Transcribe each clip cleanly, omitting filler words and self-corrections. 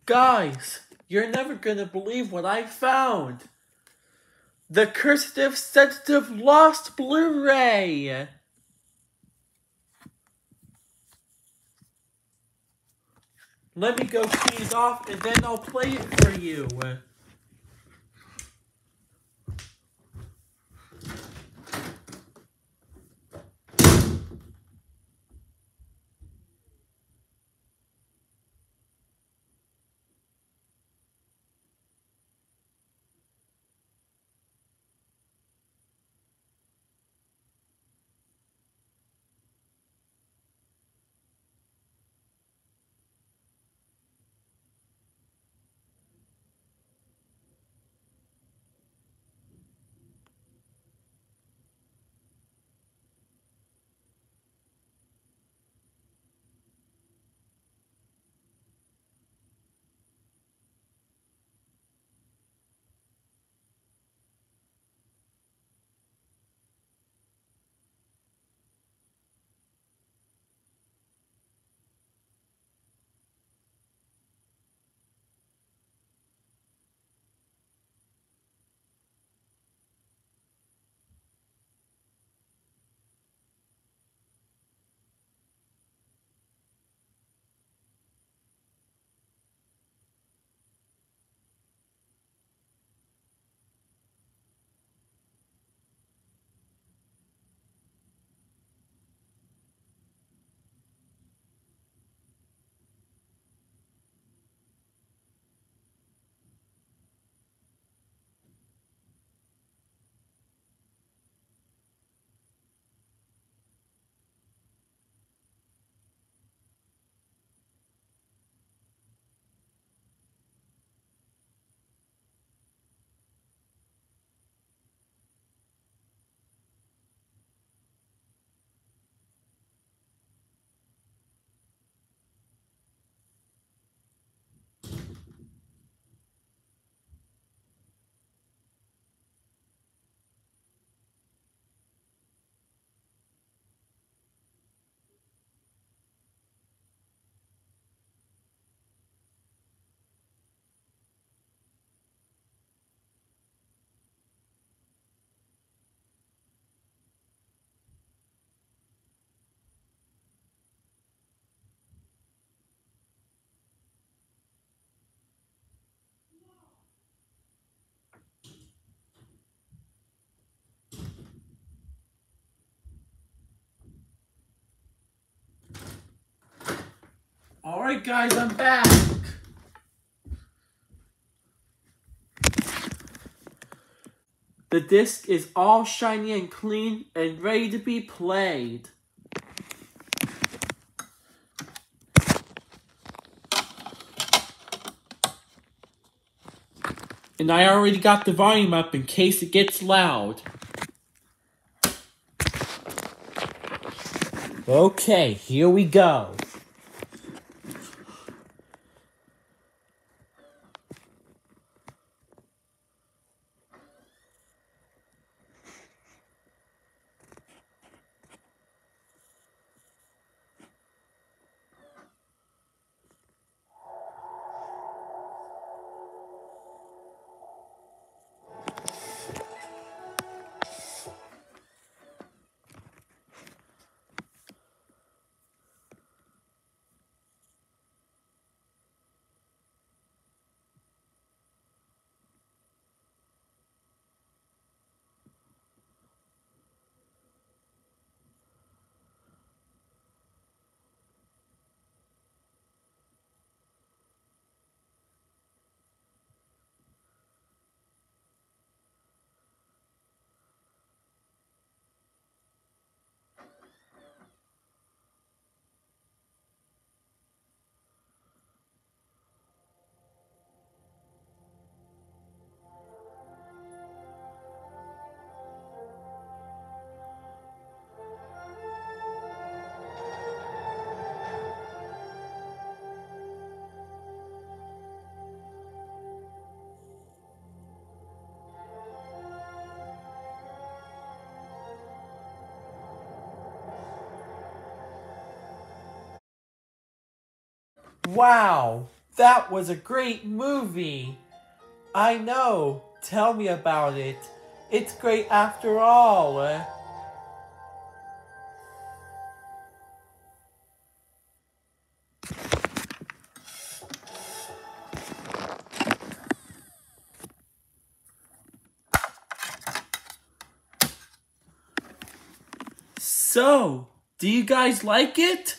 Guys, you're never gonna believe what I found. The Cursive Sensitive Lost Blu-ray. Let me go clean it off and then I'll play it for you. Alright guys, I'm back. The disc is all shiny and clean and ready to be played. And I already got the volume up in case it gets loud. Okay, here we go. Wow, That was a great movie. I know. Tell me about it. It's great after all. So, do you guys like it?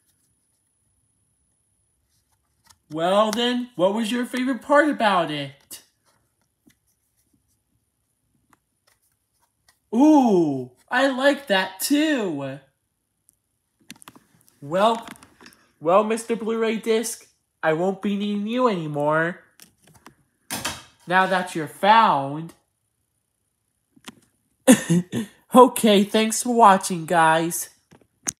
Well then, what was your favorite part about it? Ooh, I like that too. Well, Mr. Blu-ray Disc, I won't be needing you anymore. Now that you're found. Okay, thanks for watching, guys.